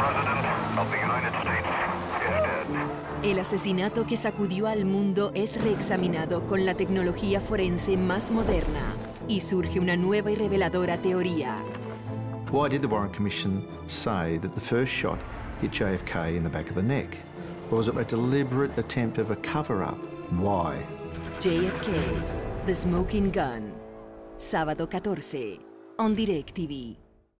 El asesinato que sacudió al mundo es reexaminado con la tecnología forense más moderna y surge una nueva y reveladora teoría. Why did the Warren Commission say that the first shot hit JFK in the back of the neck? Or was it a deliberate attempt of a cover-up? Why? JFK, The Smoking Gun. Sábado 14, on DirecTV.